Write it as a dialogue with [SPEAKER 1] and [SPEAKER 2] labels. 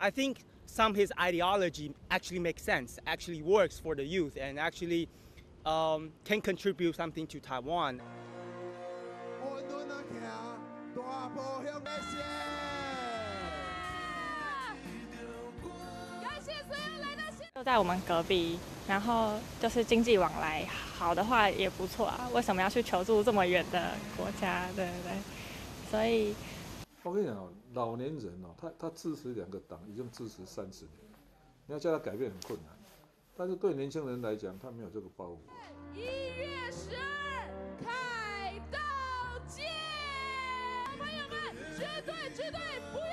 [SPEAKER 1] I think some of his ideology actually makes sense, actually works for the youth, and actually can contribute something to Taiwan.
[SPEAKER 2] 就在我们隔壁，然后就是经济往来好的话也不错啊。为什么要去求助这么远的国家？对对对，所以
[SPEAKER 3] 我跟你讲，老年人哦，他支持2个党已经支持30年，你要叫他改变很困难。但是对年轻人来讲，他没有这个包袱。
[SPEAKER 4] 1月12开道见，朋友们，绝对不